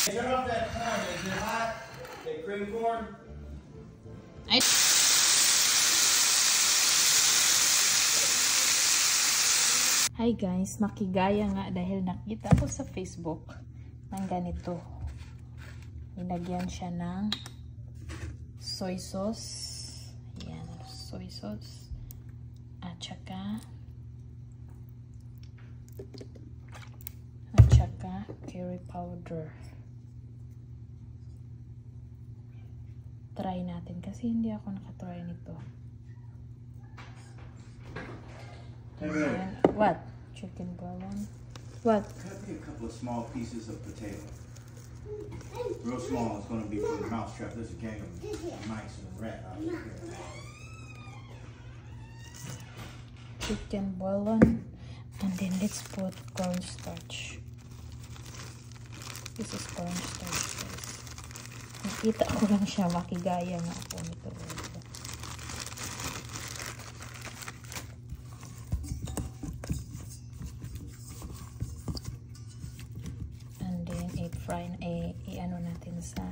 Turn off that corn. Is it hot? That cream corn? Hi guys, makigaya nga dahil nakita ko sa Facebook ng ganito. Nilagyan siya ng soy sauce. Ayan, soy sauce. At saka curry powder. Try natin kasi hindi ako nakatry nito. Ayan. What? Chicken bouillon. What? Cut me a couple of small pieces of potato. Real small. It's going to be for the mouse trap. There's a gang of mice and a rat out here. Chicken bouillon. And then let's put cornstarch. This is cornstarch, guys. Nakita ko lang siya. Makigaya nga ako nito. I-ano natin sa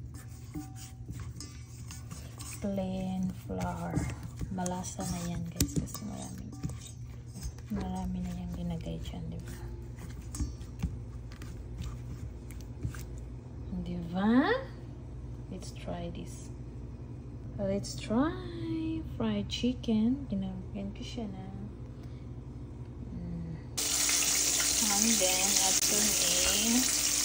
plain flour. Malasa na yan guys kasi marami na yung ginagay dyan, diba? Diba? Let's try this. Let's try fried chicken. Ginagyan ko siya na and then after me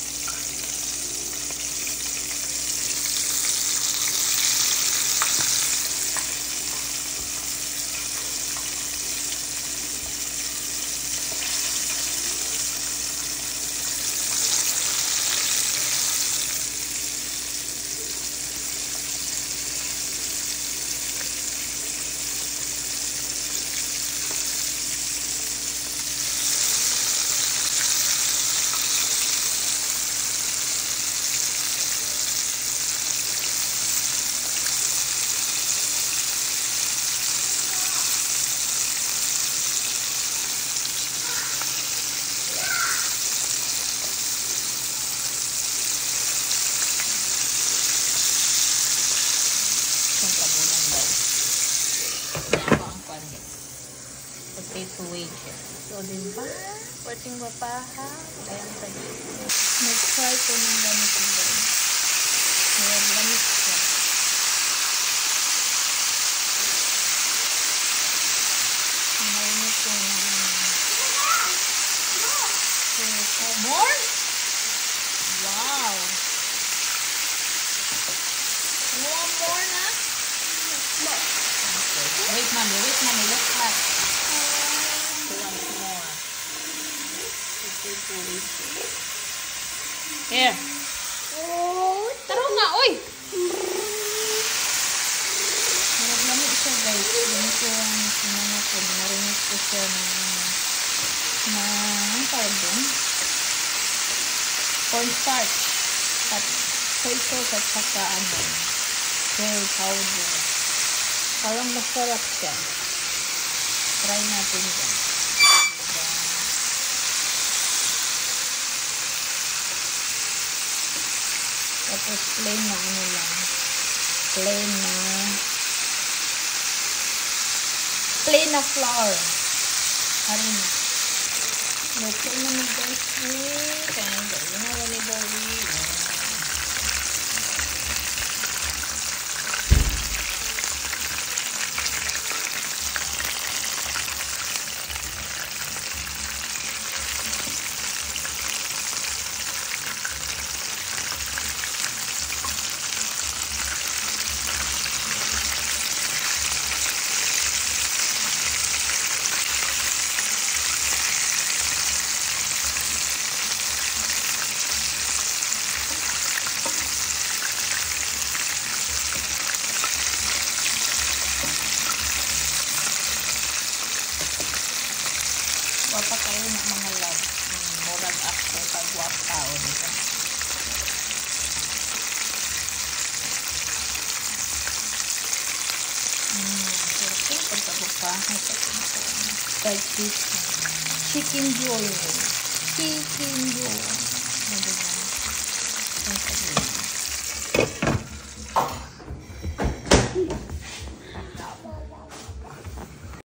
potato wager. So, diba? Pwedeng mapaha. Ayan sa dito. Nag-try ko ng ganito guys. Ayan, lamit siya. Mainit ko na. So, more? Wow! One more na? Okay. Wait, mommy. Let's try. Here. Taro nga, oy! Marag-lamit siya, guys. Ganito yung sinana ko. Narinig ko siya ang tawag doon? Cornstarch. At soy sauce at saka curry powder. Parang masarap siya. Try natin yan. Tapos plain na lang. Plain na flour. Harina. Luto na ni guys. Kaya gawin na wala gawin. Wapa kayo ng mga love. Murag ako pag-wap tao dito. Pagkabuk pa. Like this. Chicken joy.